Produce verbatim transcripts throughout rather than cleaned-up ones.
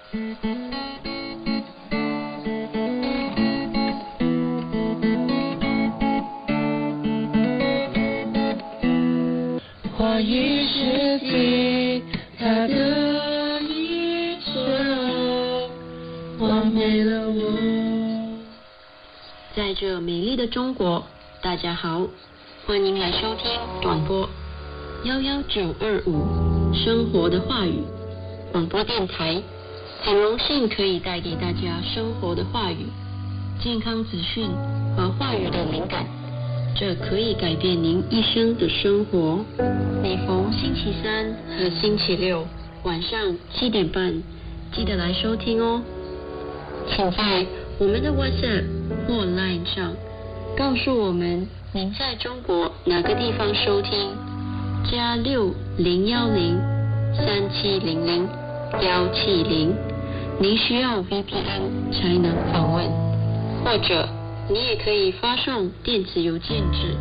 话语是对他的一生，完美了我。 在这美丽的中国，大家好，欢迎来收听短波幺幺九二五生活的话语广播电台，很荣幸可以带给大家生活的话语、健康资讯和话语的灵感，这可以改变您一生的生活。每逢星期三和星期六晚上七点半，记得来收听哦。请在我们的 WhatsApp 或 Line 上告诉我们您在中国哪个地方收听，加六零幺零三七零零幺七零。您需要 V P N 才能访问，或者你也可以发送电子邮件至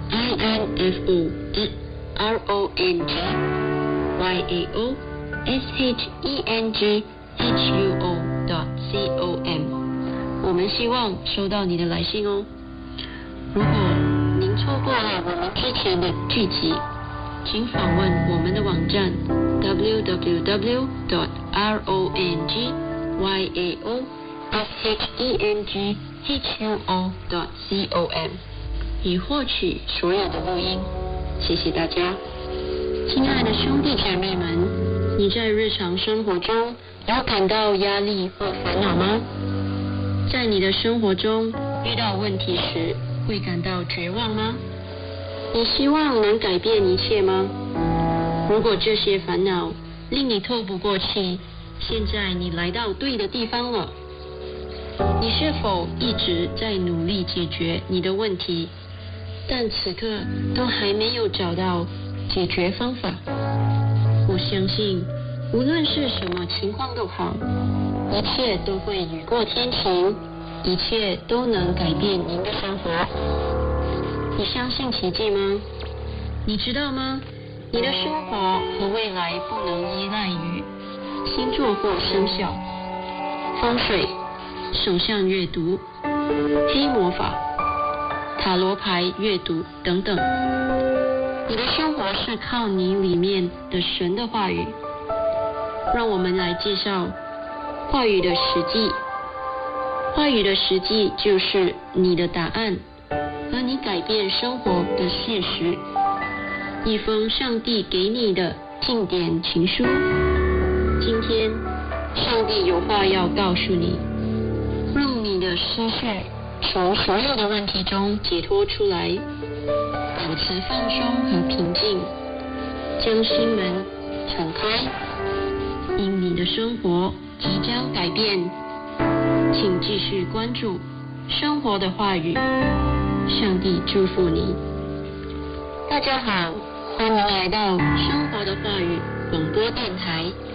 info at r o n g y a o s h e n g h u o dot com。我们希望收到你的来信哦。如果您错过了我们之前的剧集，请访问我们的网站 w w w dot r o n g y a o s h e n g h u o dot com 以获取所有的录音。谢谢大家。亲爱的兄弟姐妹们，你在日常生活中有感到压力或烦恼吗？在你的生活中遇到问题时会感到绝望吗？你希望能改变一切吗？如果这些烦恼令你透不过气，现在你来到对的地方了。你是否一直在努力解决你的问题，但此刻都还没有找到解决方法？我相信无论是什么情况都好，一切都会雨过天晴，一切都能改变您的生活。你相信奇迹吗？你知道吗？你的生活和未来不能依赖于星座或生肖、风水、手相阅读、黑魔法、塔罗牌阅读等等。你的生活是靠你里面的神的话语。让我们来介绍话语的实际。话语的实际就是你的答案和你改变生活的现实。一封上帝给你的经典情书。今天上帝有话要告诉你，让你的思绪从所有的问题中解脱出来，保持放松和平静，将心门敞开，因你的生活即将改变。请继续关注生活的话语，上帝祝福你。大家好，欢迎来到生活的话语广播电台。